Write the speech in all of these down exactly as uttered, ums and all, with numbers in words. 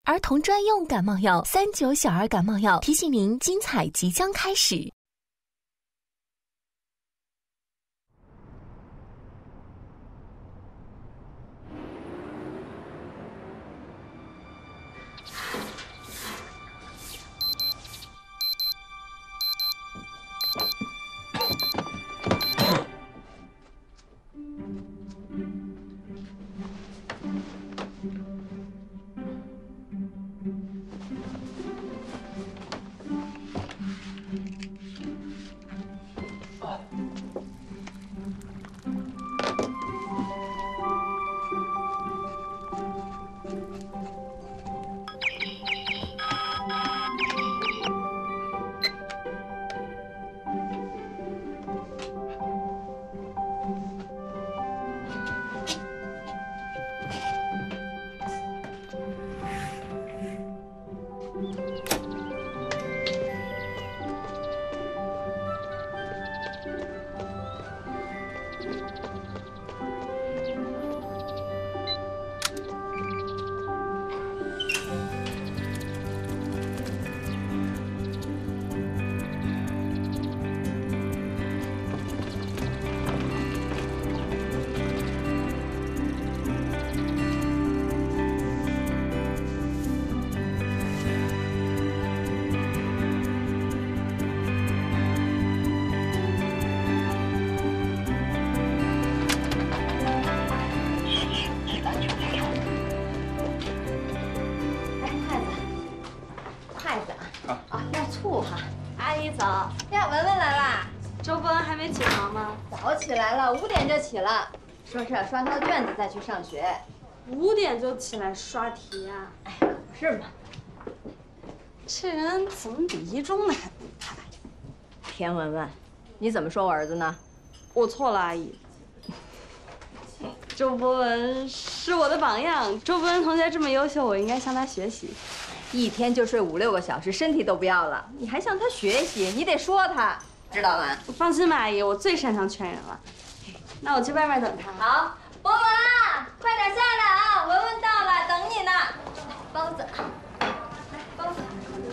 儿童专用感冒药三九小儿感冒药提醒您，精彩即将开始。 早起来了，五点就起了，说是要刷套卷子再去上学。 五点就起来刷题啊？ 哎呀，可不是嘛。 这人怎么比一中的还不怕呀？ 田文文，你怎么说我儿子呢？ 我错了，阿姨。周博文是我的榜样，周博文同学这么优秀，我应该向他学习。 一天就睡五六个小时，身体都不要了，你还向他学习？你得说他。 知道吗？ 放心吧，阿姨，我最擅长劝人了。那我去外面等他。 好，博文啊，快点下来啊！文文到了，等你呢。包子，来，包子。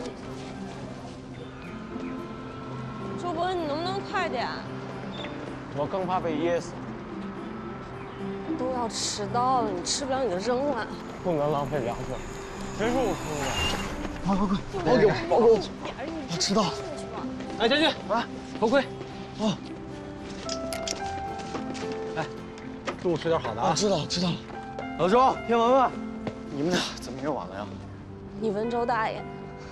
周博文，你能不能快点？ 我更怕被噎死。 都要迟到了，你吃不了你就扔了。 不能浪费粮食，全是我坑的。快快快，包给我，包给我！我迟到了。哎，将军啊！ 头盔，哦，哎，中午吃点好的啊！知道了，知道了。老周、田文文，你们俩怎么也晚了呀？ 你问周大爷。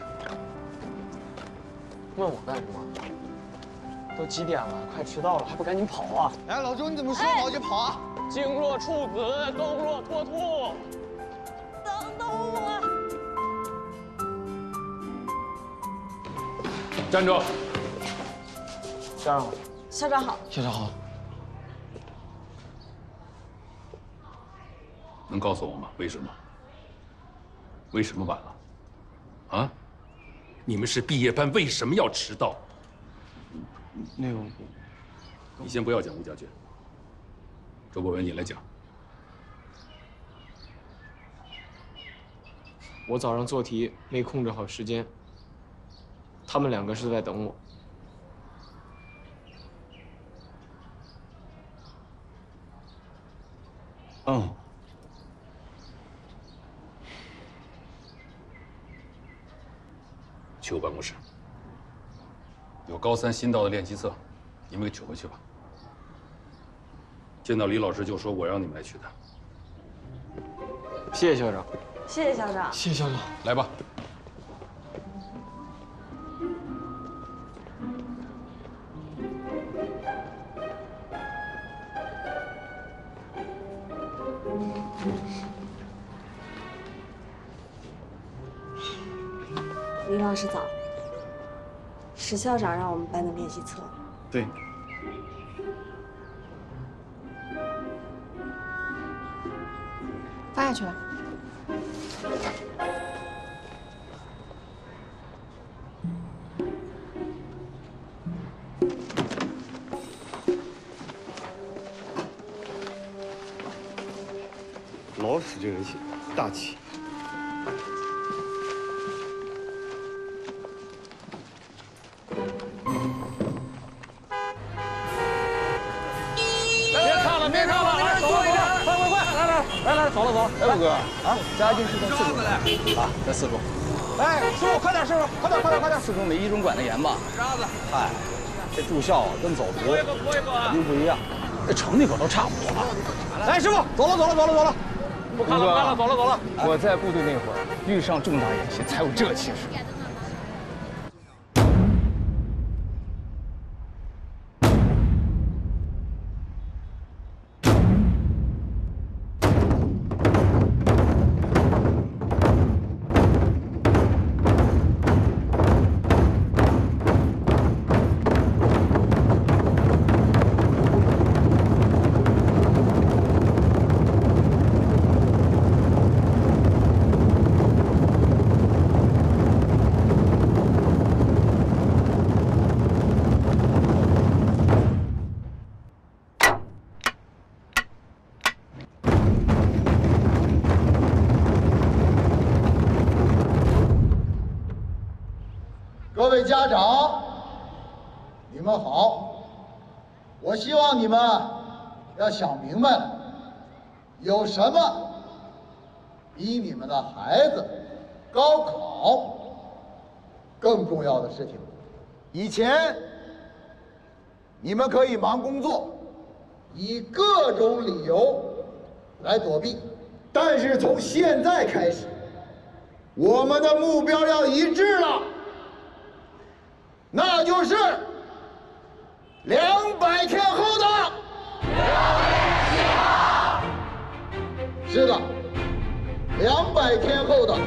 问我干什么？都几点了，快迟到了，还不赶紧跑啊！ 哎，老周，你怎么说跑就跑啊？ 静若处子，动若脱兔。 等等我。 站住！ 校长好， 校长好， 校长好。 能告诉我吗？为什么？为什么晚了？啊？你们是毕业班，为什么要迟到？ 那个， 你先不要讲吴家俊。周博文，你来讲。 我早上做题没控制好时间，他们两个是在等我。 嗯， 去我办公室，有高三新到的练习册，你们给取回去吧。见到李老师就说我让你们来取的。 谢谢校长， 谢谢校长， 谢谢校长。 来吧。 李老师早。史校长让我们班的练习册。 对。 发下去了。 老史这人气大气。 走了走了。 哎，五哥啊，嘉靖是在四中的啊，在四中。 哎，师傅，快点，师傅，快点，快点，快点！ 四中没一中管得严吧？ 沙子。 嗨，这住校跟走读肯定不一样，这成绩可都差不多了。 哎，师傅，走了走了走了走了，不看了不看了，走了走了。 我在部队那会儿遇上重大演习才有这气势。 各位家长，你们好！我希望你们要想明白了，有什么比你们的孩子高考更重要的事情？以前你们可以忙工作，以各种理由来躲避，但是从现在开始，我们的目标要一致了。 那就是两百天后的是的，两百天后的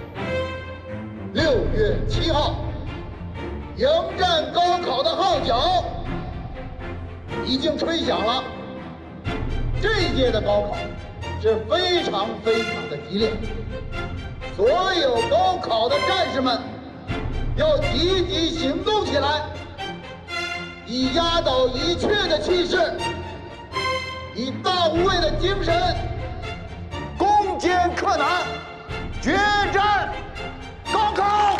六月七号，迎战高考的号角已经吹响了。这一届的高考是非常非常的激烈，所有高考的战士们。 要积极行动起来，以压倒一切的气势，以大无畏的精神，攻坚克难，决战高考。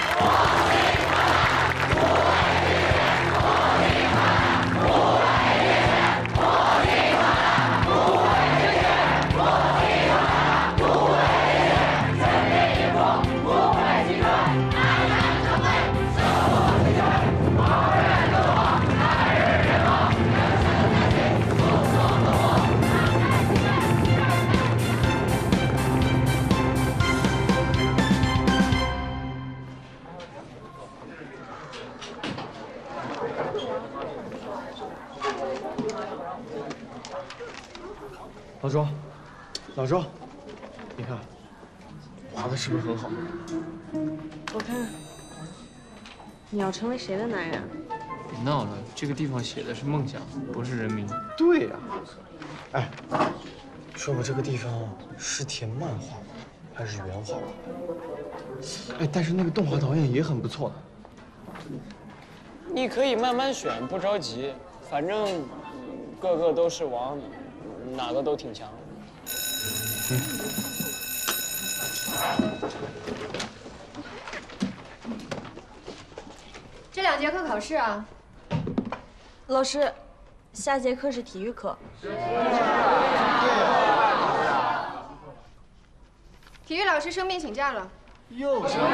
老周，老周，你看画的是不是很好？ 我看，你要成为谁的男人？ 别闹了，这个地方写的是梦想，不是人民。 对呀、啊，哎，说我这个地方是填漫画还是原画？哎，但是那个动画导演也很不错的。 你可以慢慢选，不着急，反正个个都是王。 哪个都挺强。 嗯。 这两节课考试啊？ 老师，下节课是体育课。 体育老师生病请假了。 又是。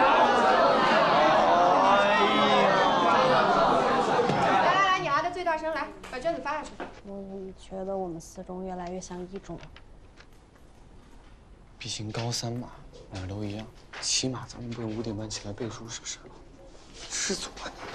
来来来，你挨得最大声，来把卷子发下去。 我觉得我们四中越来越像一中了。 毕竟高三嘛，哪儿都一样，起码咱们不用五点半起来背书，是不是？知足吧你。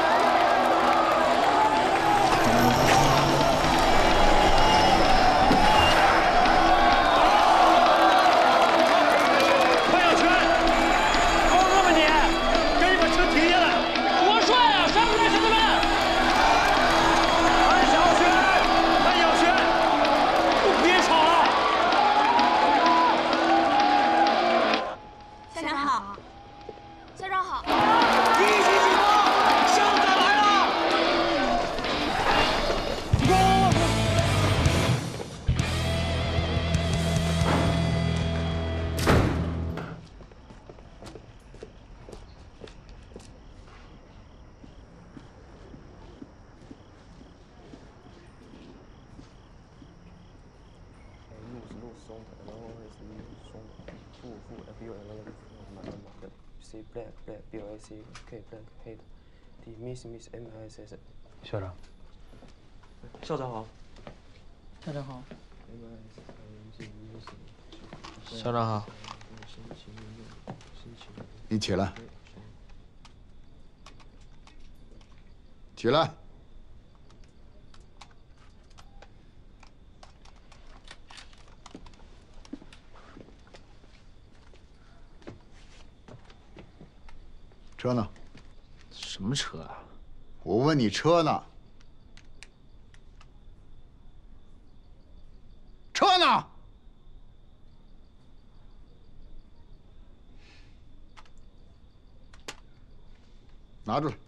来 C black black B L A C K black 黑的 D miss miss M I S S。 校长。 校长好。 校长好。 校长好。 你起来，起来。车呢？ 什么车啊？ 我问你车呢？车呢？ 拿住！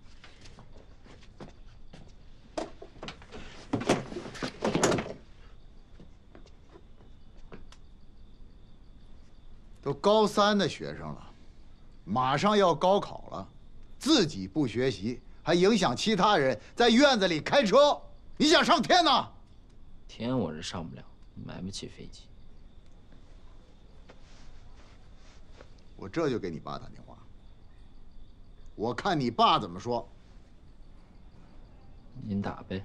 都高三的学生了，马上要高考了，自己不学习，还影响其他人在院子里开车，你想上天呐？ 天我是上不了，买不起飞机。 我这就给你爸打电话。 我看你爸怎么说。 您打呗。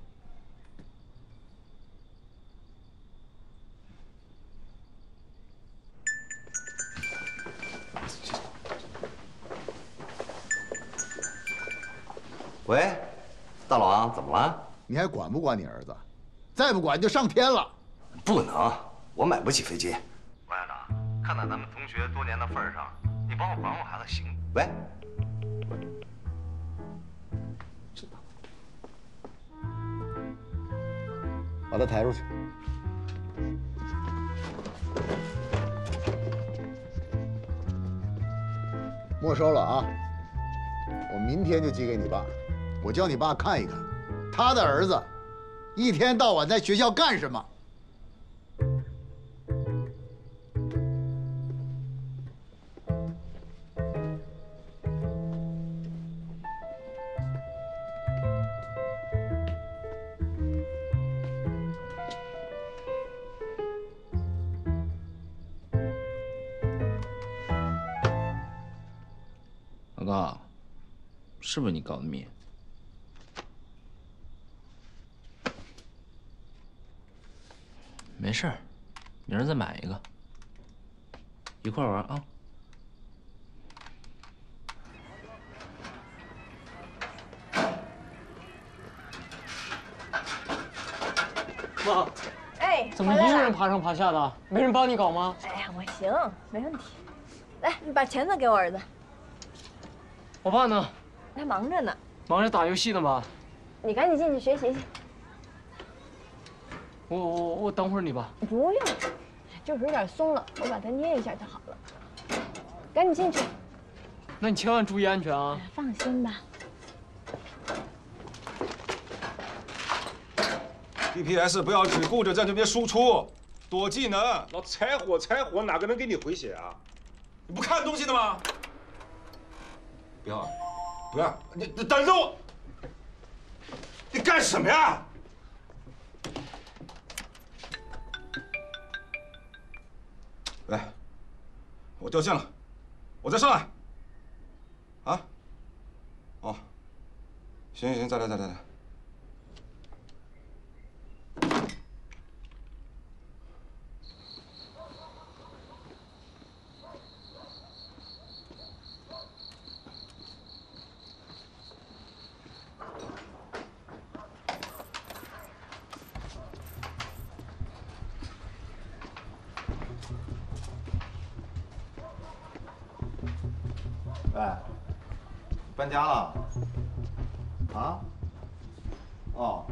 喂，大王，怎么了？ 你还管不管你儿子？再不管就上天了。 不能，我买不起飞机。王校长，看在咱们同学多年的份上，你帮我管我孩子行？喂。 把他抬出去。没收了啊！我明天就寄给你爸。我叫你爸看一看，他的儿子一天到晚在学校干什么。 老高，是不是你搞的蜜？没事儿，明儿再买一个，一块玩啊。 妈， 哎， 怎么一个人爬上爬下的？没人帮你搞吗？ 哎呀，我行，没问题。来，你把钳子给我儿子。 我爸呢？ 他忙着呢， 忙着打游戏呢吧？ 你赶紧进去学习去。 我我我等会儿你吧。 不用，就是有点松了，我把它捏一下就好了。赶紧进去。 那你千万注意安全啊！ 放心吧。 D P S 不要只顾着在这边输出，躲技能，老踩火踩火，哪个能给你回血啊？你不看东西的吗？ 不要，不要！你你等着我！你干什么呀？来，我掉线了，我再上来。啊？哦，行行行，再来再来再来。 哎，搬家了？啊？哦。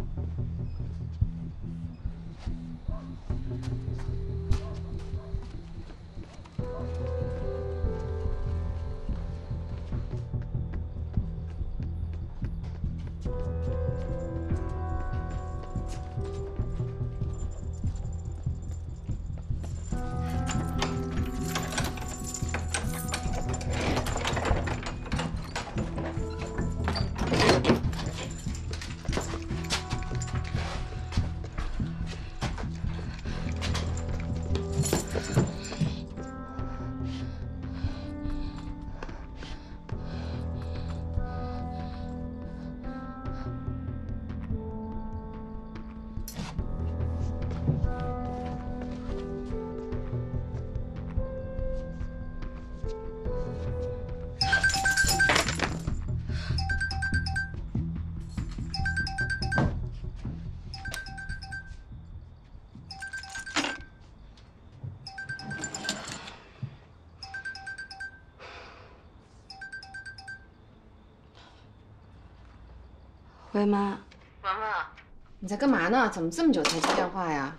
喂，妈。 文文，你在干嘛呢？怎么这么久才接电话呀？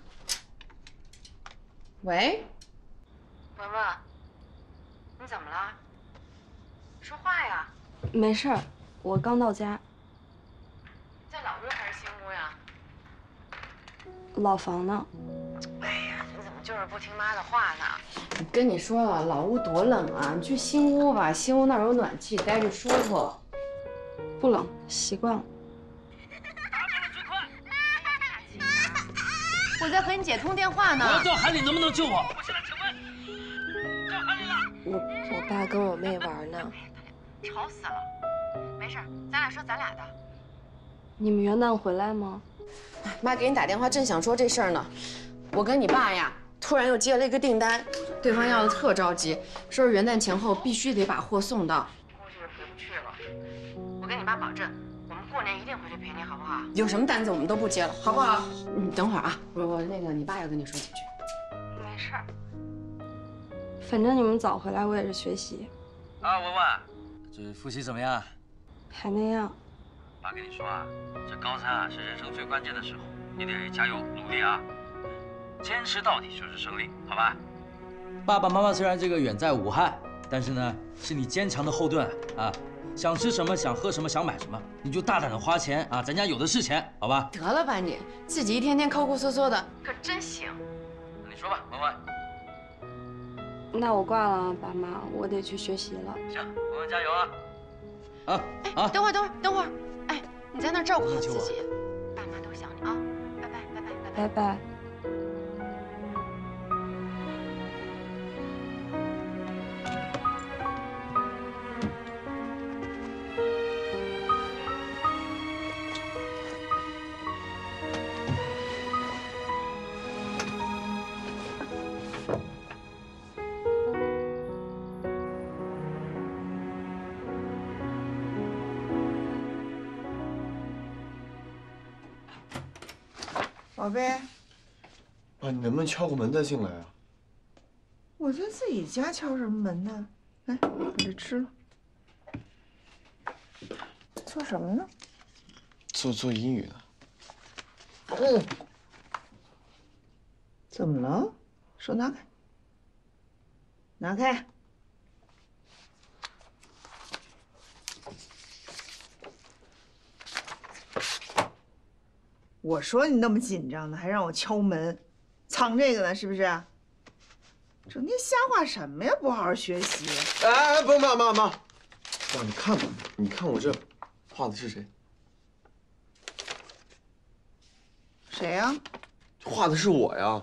喂，文文，你怎么了？说话呀！ 没事儿，我刚到家。 在老屋还是新屋呀？ 老房呢？ 哎呀，你怎么就是不听妈的话呢？我跟你说了，老屋多冷啊！你去新屋吧，新屋那儿有暖气，待着舒服。 不冷，习惯了。 我在和你姐通电话呢。 我要叫海里，能不能救我？ 我现在请问，叫海里了。我我爸跟我妹玩呢。 吵死了！没事，咱俩说咱俩的。 你们元旦回来吗？ 妈给你打电话，正想说这事儿呢。我跟你爸呀，突然又接了一个订单，对方要的特着急，说是元旦前后必须得把货送到。估计是回不去了。我跟你爸保证，我们过年一定回去陪你，好不好？有什么单子我们都不接了，好不好？你等会儿啊，我我那个你爸要跟你说几句。 没事儿。反正你们早回来，我也是学习。 啊，文文，这复习怎么样？ 还那样。 爸跟你说啊，这高三啊是人生最关键的时候，你得加油努力啊，坚持到底就是胜利，好吧？爸爸妈妈虽然这个远在武汉，但是呢是你坚强的后盾啊。想吃什么，想喝什么，想买什么，你就大胆的花钱啊，咱家有的是钱，好吧？ 得了吧你，自己一天天抠抠搜搜的，可真行。 你说吧，文文。 那我挂了，爸妈，我得去学习了。 行，文文加油啊！啊啊！等会儿，等会儿，等会儿，哎，你在那儿照顾好自己，爸妈都想你啊！拜拜，拜拜，拜拜， 拜拜。 宝贝， 妈，你能不能敲个门再进来啊？ 我在自己家敲什么门呢？来，把这吃了。做什么呢？ 做做英语呢。 嗯。怎么了？手拿开。拿开。我说你那么紧张呢，还让我敲门，藏这个呢，是不是？整天瞎画什么呀？不好好学习。 哎哎，不，妈妈妈，妈，你看吧，你看我这画的是谁？ 谁呀？ 画的是我呀。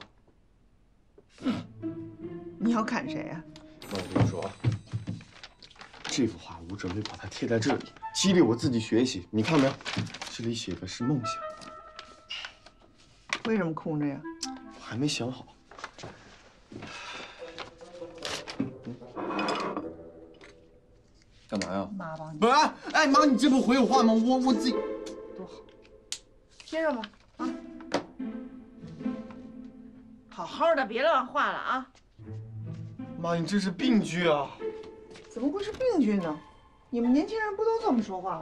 你要砍谁呀？ 妈，我跟你说啊，这幅画我准备把它贴在这里，激励我自己学习。你看没有？这里写的是梦想。 为什么空着呀？ 我还没想好。干嘛呀？ 妈帮你。 不是，哎妈，你这不回我话吗？我我自己多好，贴上吧啊！好好的，别乱画了啊！ 妈，你这是病句啊！ 怎么会是病句呢？你们年轻人不都这么说话吗？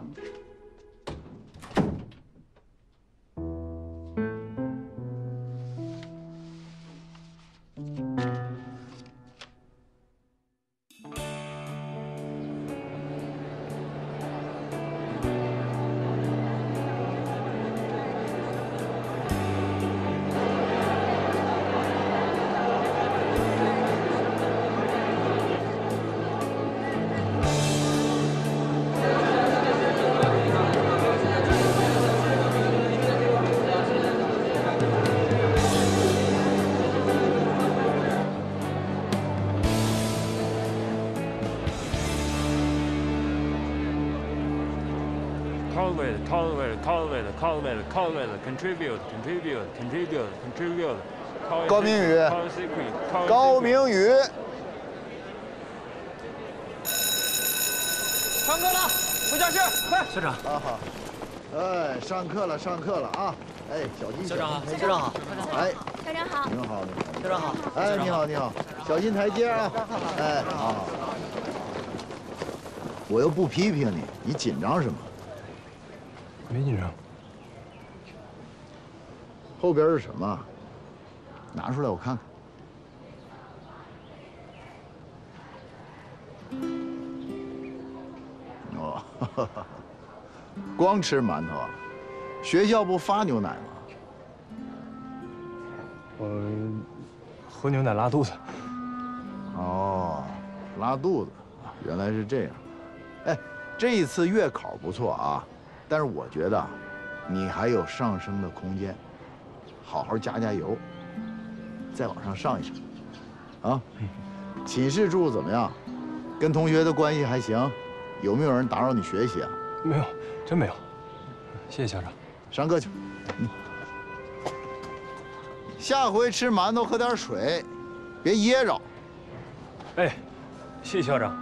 Cultivate, cultivate, cultivate, cultivate, cultivate, contribute, contribute, contribute, contribute. 高明宇，高明宇， 上课了，回教室，快！校长， 啊好，哎，上课了，上课了啊！哎，小心， 校长好， 校长好， 哎， 校长好， 您好， 校长好， 哎，你好，你好，小心台阶啊！哎，好好。我又不批评你，你紧张什么？ 没紧张。 后边是什么？拿出来我看看。哦，哈哈哈，光吃馒头啊？学校不发牛奶吗？ 我喝牛奶拉肚子。 哦，拉肚子，原来是这样。哎，这一次月考不错啊，但是我觉得你还有上升的空间，好好加加油，再往上上一上。啊，寝室住怎么样？跟同学的关系还行？有没有人打扰你学习啊？ 没有，真没有。谢谢校长。 上课去。嗯。下回吃馒头喝点水，别噎着。 哎，谢谢校长。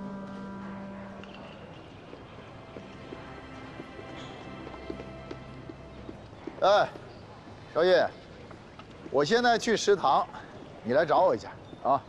哎，少爷，我现在去食堂，你来找我一下啊。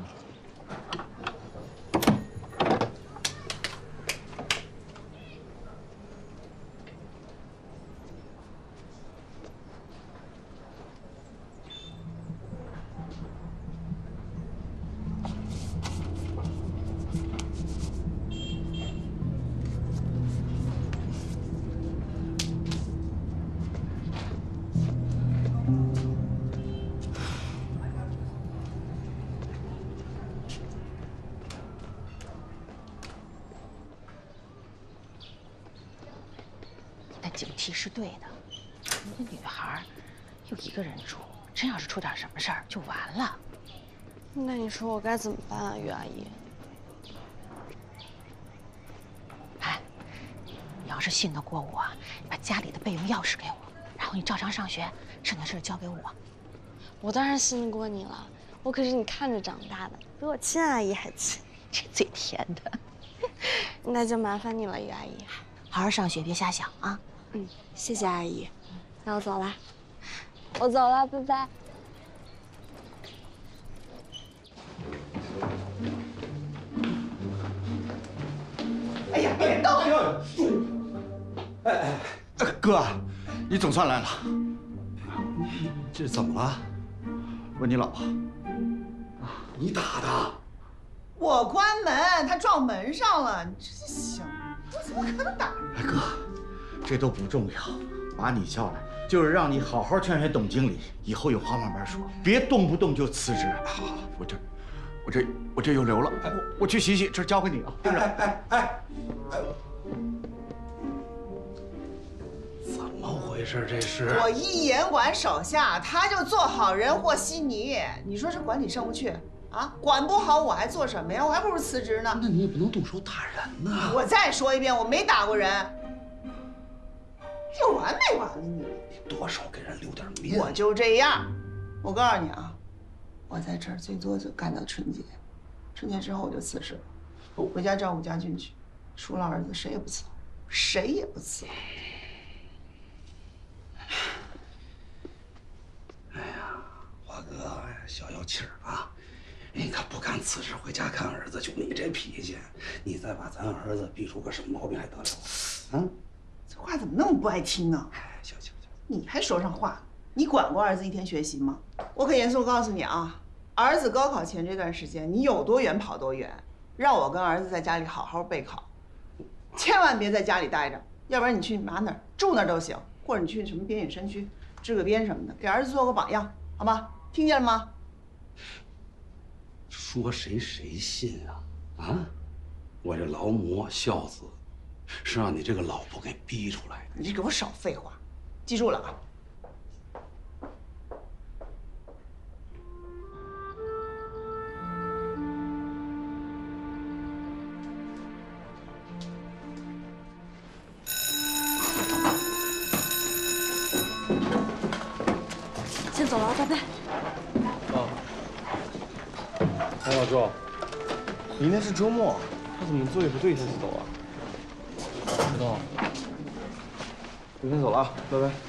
警惕是对的，一个女孩又一个人住，真要是出点什么事儿就完了。 那你说我该怎么办啊，于阿姨？ 哎，你要是信得过我，你把家里的备用钥匙给我，然后你照常上学，剩下事交给我。 我当然信得过你了，我可是你看着长大的，比我亲阿姨还亲， 这嘴甜的。 那就麻烦你了，于阿姨。 好好上学，别瞎想啊。 嗯，谢谢阿姨，那我走了，我走了，拜拜。 哎呀，别动！哎哎哎，哥，你总算来了。你这怎么了？问你老婆。你打的？ 我关门，他撞门上了。你这行，我怎么可能打人？ 哎哥。这都不重要，把你叫来就是让你好好劝劝董经理，以后有话慢慢说，别动不动就辞职。好，我这，我这，我这又流了，哎，我去洗洗，这交给你了。哎哎哎哎，怎么回事？这是我一言管手下，他就做好人和稀泥。你说这管理上不去啊？管不好我还做什么呀？我还不如辞职呢。 那你也不能动手打人呐。 我再说一遍，我没打过人。有完没完了你？ 你多少给人留点面子。 我就这样，我告诉你啊，我在这儿最多就干到春节，春节之后我就辞职了，回家照顾家俊去。除了儿子，谁也不伺候，谁也不伺候。 哎呀，华哥消消气儿啊！你可不敢辞职回家看儿子，就你这脾气，你再把咱儿子逼出个什么毛病还得了？啊？ 这话怎么那么不爱听啊？ 哎，行行行， 你还说上话？你管过儿子一天学习吗？我可严肃告诉你啊，儿子高考前这段时间，你有多远跑多远，让我跟儿子在家里好好备考，千万别在家里待着，要不然你去哪哪住那都行，或者你去什么边远山区支个边什么的，给儿子做个榜样，好吗？听见了吗？ 说谁谁信啊？啊，我这劳模孝子。是让你这个老婆给逼出来的。 你给我少废话，记住了啊！ 先走了，拜拜。 啊，王老周，明天是周末，他怎么作业不对一下就走啊？知道，我先走了啊，拜拜。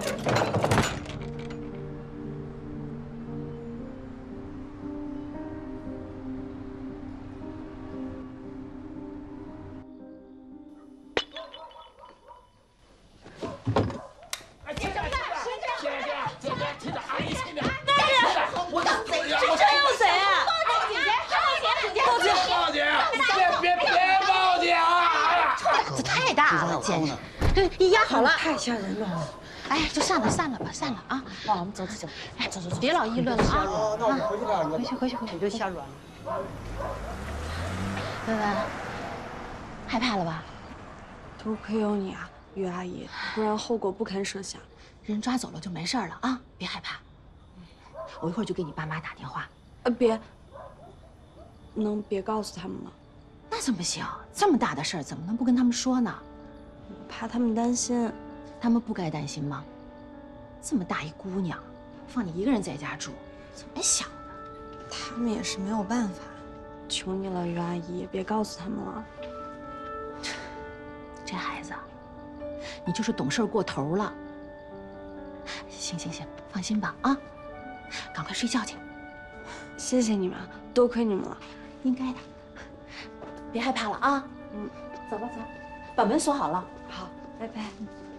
你压好了， 太吓人了！ 哎，就散了，散了吧，散了啊！妈，我们走走走，哎，走走走，别老议论了啊！ 那我们回去吧， 回去回去回去， 就瞎软了。 文文，害怕了吧？ 多亏有你啊，于阿姨，不然后果不堪设想。 人抓走了就没事了啊，别害怕。我一会儿就给你爸妈打电话。 呃，别，能别告诉他们吗？ 那怎么行？这么大的事儿，怎么能不跟他们说呢？ 怕他们担心， 他们不该担心吗？这么大一姑娘，放你一个人在家住，怎么想的？ 他们也是没有办法，求你了，于阿姨，别告诉他们了。 这孩子，你就是懂事过头了。行行行，放心吧啊，赶快睡觉去。 谢谢你们，多亏你们了， 应该的。别害怕了啊，嗯，走吧走，把门锁好了。 好，拜拜。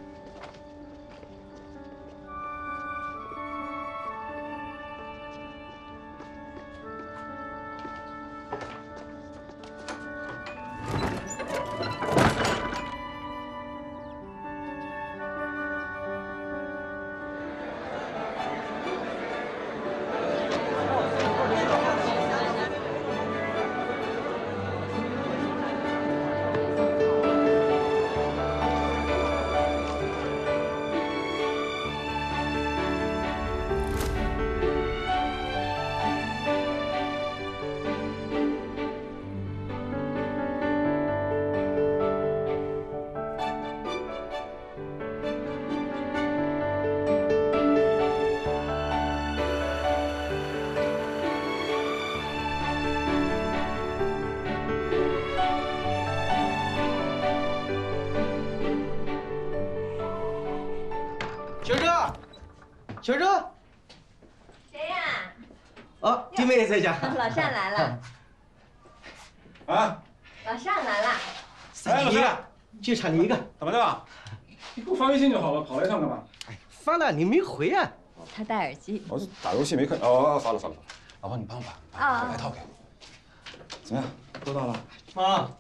秋哲，秋哲， 谁呀？ 哦，弟妹也在家。 老单来了。 啊， 老单来了。 哎，老单， 就差你一个。 怎么的？你给我发微信就好了，跑来一趟干嘛？ 哎，发了你没回啊？ 他戴耳机。 我打游戏没看。哦，发了发了发了。老婆，你帮我把啊， 来套给我。怎么样？都到了。 妈。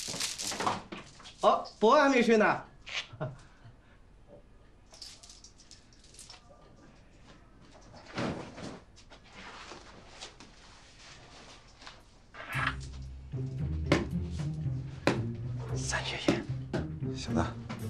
哦，博还没睡呢。三月烟， 小子，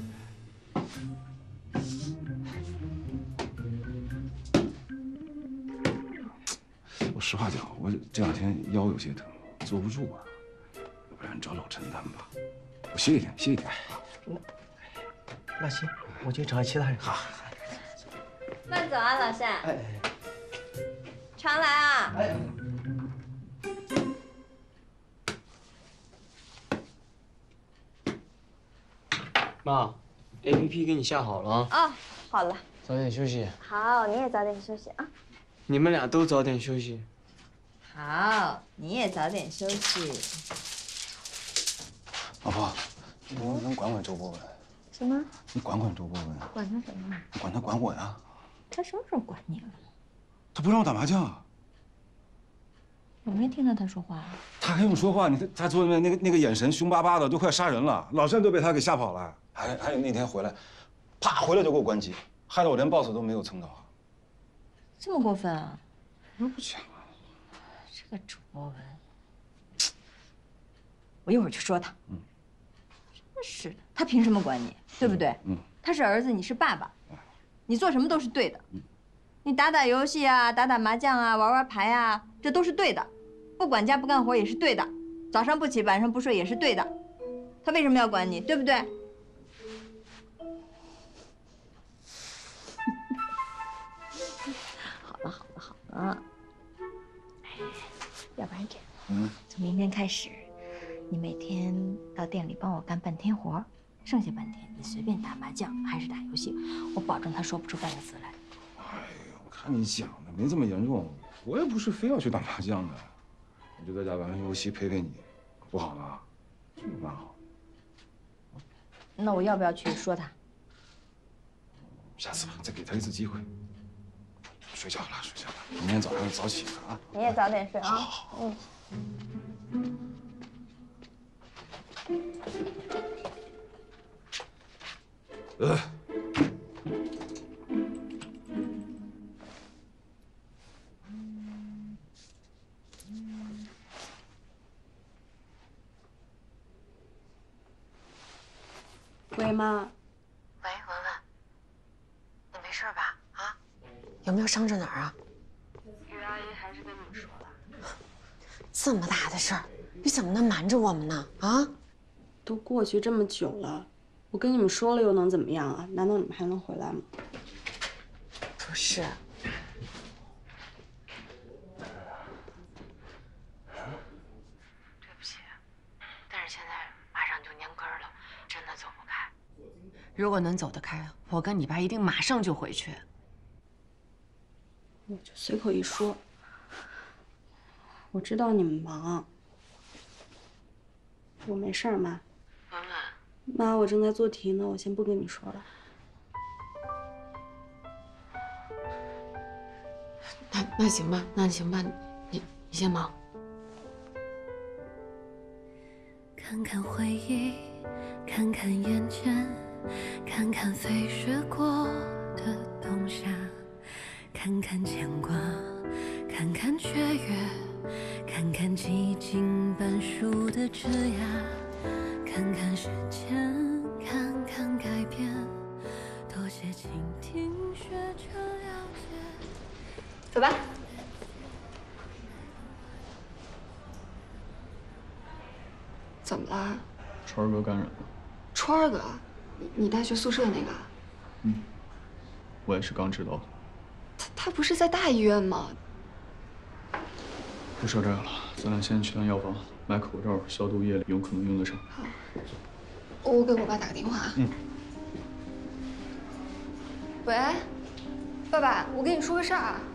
我实话讲，我这两天腰有些疼，坐不住啊，要不然找老陈他们吧。我歇一天，歇一天。 那那行，我去找其他人。好。 慢走啊，老单。 哎， 常来啊。 哎。 妈 ，A P P 给你下好了啊。 哦，好了。 早点休息。 好，你也早点休息啊。 你们俩都早点休息。 好，你也早点休息。 老婆，你能不能管管周博文？ 什么？ 你管管周博文。 管他什么？ 你管他管我呀。 他什么时候管你了？ 他不让我打麻将。 我没听到他说话。 他还用说话？你看他坐那那个那个眼神凶巴巴的，都快杀人了。老单都被他给吓跑了。还还有那天回来，啪回来就给我关机，害得我连 boss 都没有蹭到。 这么过分啊？ 那不讲啊。 这个周博文，我一会儿去说他。嗯。真是的，他凭什么管你？对不对？嗯。他是儿子，你是爸爸，你做什么都是对的。嗯。你打打游戏啊，打打麻将啊，玩玩牌啊，这都是对的。不管家不干活也是对的，早上不起晚上不睡也是对的。他为什么要管你？对不对？好了好了好了，哎，要不然这样，嗯，从明天开始，你每天到店里帮我干半天活， 剩下半天你随便打麻将还是打游戏，我保证他说不出半个字来。 哎呦，我看你讲的没这么严重，我也不是非要去打麻将的，我就在家玩玩游戏陪陪你，不好吗？这蛮好。 那我要不要去说他？ 下次吧，再给他一次机会。睡觉了，睡觉了，明天早上早起啊。 你也早点睡啊。 好。 嗯。 呃。 喂，妈。 喂，文文，你没事吧？啊？有没有伤着哪儿啊？ 于阿姨还是跟你们说了。 这么大的事儿，你怎么能瞒着我们呢？啊？ 都过去这么久了，我跟你们说了又能怎么样啊？难道你们还能回来吗？ 不是。对不起，但是现在马上就年根了，真的走不开。如果能走得开，我跟你爸一定马上就回去。 我就随口一说，我知道你们忙。我没事儿，妈。 文文， 妈，我正在做题呢，我先不跟你说了。 那那行吧，那行吧，你你先忙。 看看回忆，看看眼前，看看飞逝过的冬夏，看看牵挂，看看雀跃，看看寂静半熟的枝桠，看看时间，看看改变，多些倾听，学着了解。 走吧。 怎么了？ 川儿哥感染了。 川儿哥，你你大学宿舍那个？ 嗯，我也是刚知道的。 他他不是在大医院吗？ 不说这个了，咱俩先去趟药房买口罩、消毒液，有可能用得上。 好，我给我爸打个电话。 嗯。 喂，爸爸，我跟你说个事儿啊。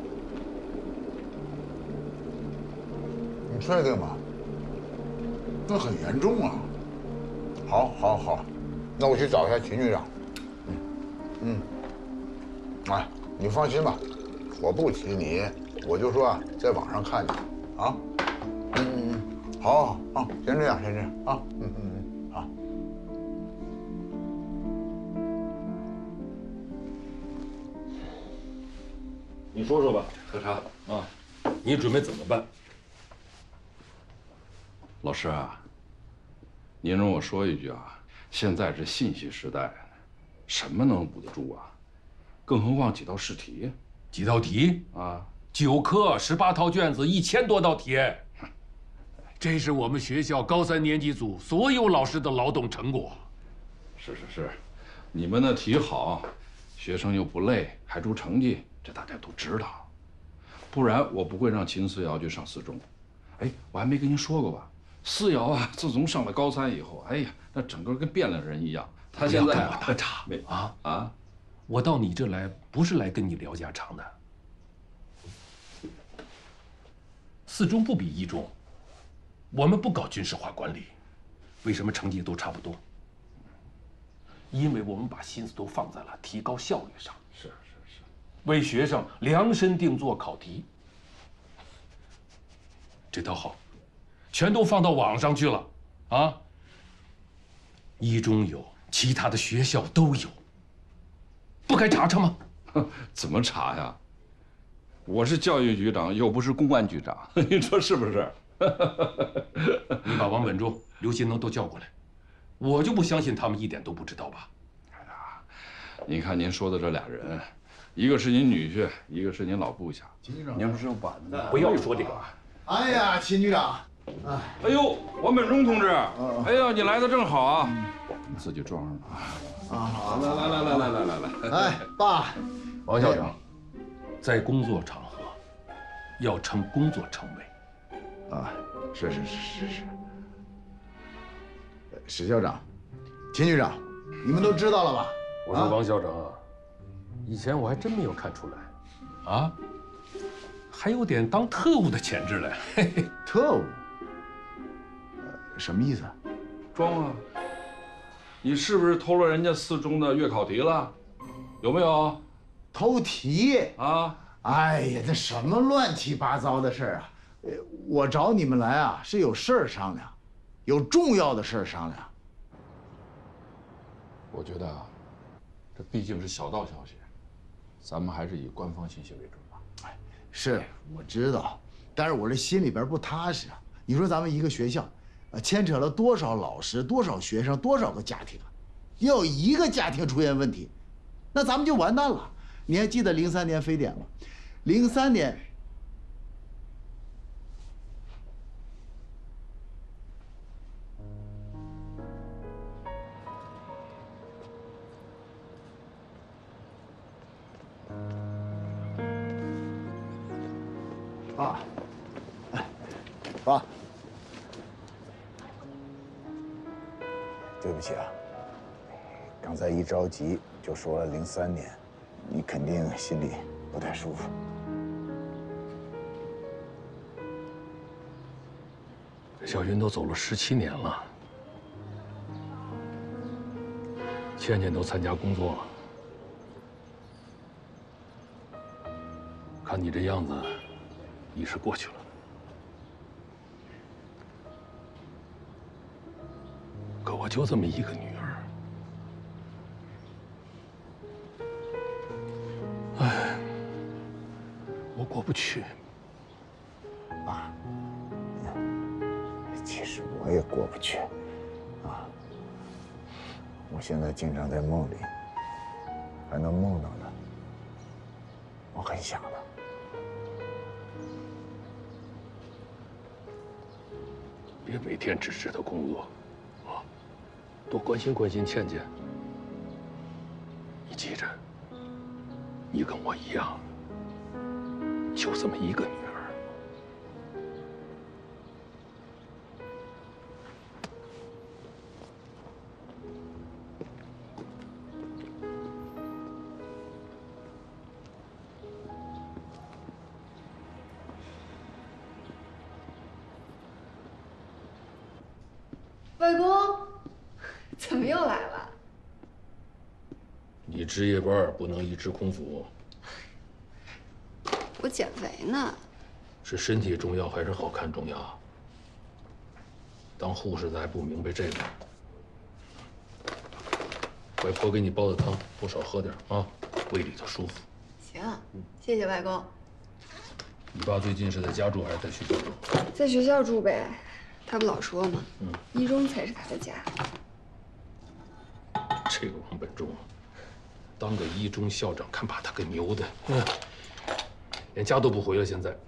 你确定吗？那很严重啊！好，好，好，那我去找一下秦局长。嗯，嗯，哎，你放心吧，我不提你，我就说啊，在网上看见，啊，嗯嗯嗯，好，好，好，先这样，先这样啊，嗯嗯嗯，好。 你说说吧，喝茶啊，你准备怎么办？ 老师啊，您容我说一句啊，现在是信息时代，什么能捂得住啊？更何况几道试题， 几道题啊， 九科十八套卷子，一千多道题，这是我们学校高三年级组所有老师的劳动成果。 是是是，你们的题好，学生又不累，还出成绩，这大家都知道。不然我不会让秦思瑶去上四中。哎，我还没跟您说过吧？思瑶啊，自从上了高三以后，哎呀，那整个跟变了人一样。他现在跟我打岔没啊啊！ 我到你这来不是来跟你聊家常的。四中不比一中，我们不搞军事化管理，为什么成绩都差不多？因为我们把心思都放在了提高效率上。 是是是， 为学生量身定做考题。这倒好。全都放到网上去了，啊！一中有，其他的学校都有，不该查查吗？ 怎么查呀？我是教育局长，又不是公安局长，您说是不是？ 你把王本柱、刘新能都叫过来，我就不相信他们一点都不知道吧？ 哎呀，您看您说的这俩人，一个是您女婿，一个是您老部下， 秦局长， 您不是晚的？ 不要说这个。 哎呀，秦局长。 哎，哎呦，王本忠同志，哎呀，你来的正好啊，你自己装上了啊！好， 来来来来来来来来， 哎，爸， 王校长，在工作场合要称工作称谓。 啊，是是是是是。史校长， 秦局长，你们都知道了吧？ 我说王校长啊，以前我还真没有看出来，啊，还有点当特务的潜质嘞。嘿嘿， 特务？呃，什么意思？ 装啊！你是不是偷了人家四中的月考题了？有没有？ 偷题啊！ 哎呀，这什么乱七八糟的事儿啊！呃，我找你们来啊，是有事儿商量，有重要的事儿商量。 我觉得啊，这毕竟是小道消息，咱们还是以官方信息为准吧。 哎，是我知道，但是我这心里边不踏实啊。你说咱们一个学校，啊，牵扯了多少老师、多少学生、多少个家庭啊？要有一个家庭出现问题，那咱们就完蛋了。你还记得零三年非典吗？零三年。爸，哎，爸， 对不起啊，刚才一着急就说了零三年，你肯定心里不太舒服。 小云都走了十七年了，倩倩都参加工作了，看你这样子，已是过去了。可我就这么一个女儿，哎，我过不去。 爸，其实我也过不去，啊，我现在经常在梦里，还能梦到他，我很想他。 别每天只知道工作，啊，多关心关心倩倩。你记着，你跟我一样，就这么一个女儿。 外公，怎么又来了？ 你值夜班不能一直空腹。 我减肥呢。 是身体重要还是好看重要？当护士的还不明白这个？外婆给你煲的汤，多少喝点啊，胃里头舒服。 行，谢谢外公。 你爸最近是在家住还是在学校住？ 在学校住呗。他不老说吗？ 嗯， 一中才是他的家。 这个王本忠，当个一中校长，看把他给牛的，嗯，连家都不回了。现在，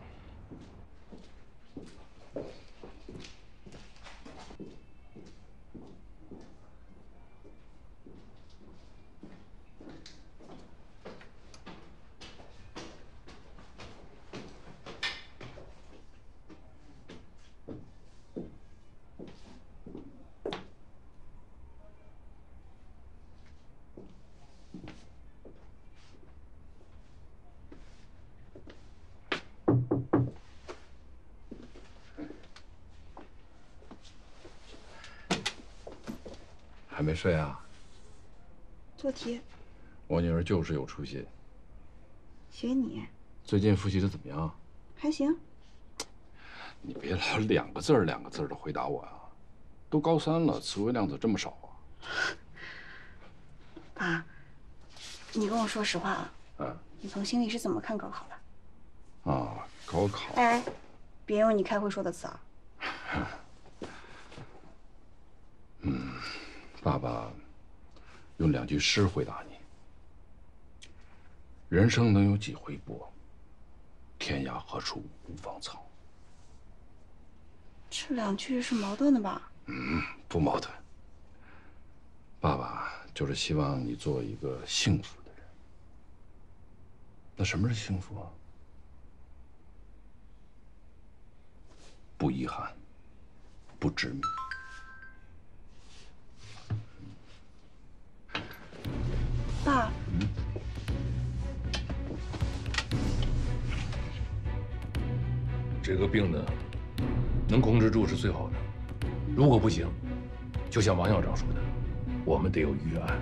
还没睡啊？ 做题。 我女儿就是有出息。 学你。 最近复习的怎么样？ 还行。 你别老两个字儿两个字儿的回答我啊！都高三了，词汇量咋这么少啊？ 爸，你跟我说实话啊。 嗯。 你从心里是怎么看高考的？ 啊，高考。 哎，别用你开会说的词啊。 嗯。爸爸用两句诗回答你：人生能有几回搏？天涯何处无芳草。 这两句是矛盾的吧？ 嗯，不矛盾。爸爸就是希望你做一个幸福的人。那什么是幸福啊？不遗憾，不执迷。 这个病呢，能控制住是最好的。如果不行，就像王校长说的，我们得有预案。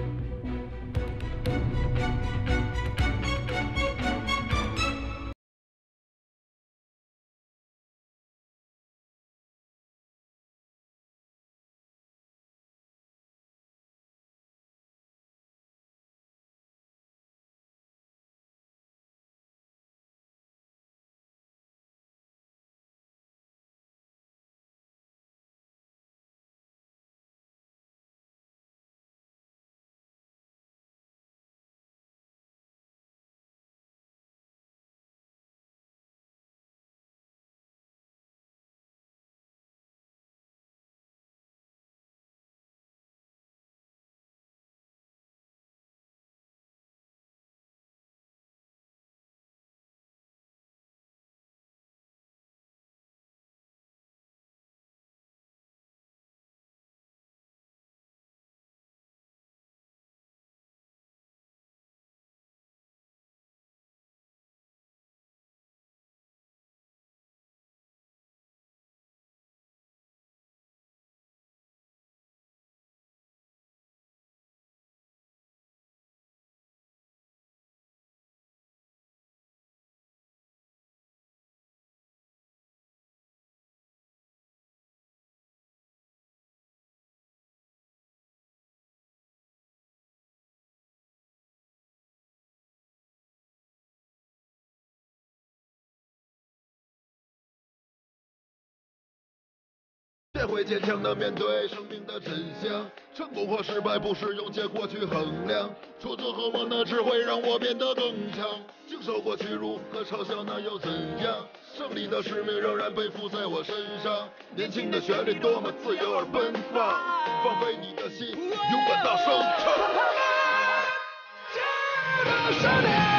学会坚强的面对生命的真相，成功和失败不是用结果去衡量，挫折和磨难只会让我变得更强。经受过屈辱和嘲笑，那又怎样？胜利的使命仍然背负在我身上。年轻的旋律多么自由而奔放，放飞你的心，勇敢大声唱。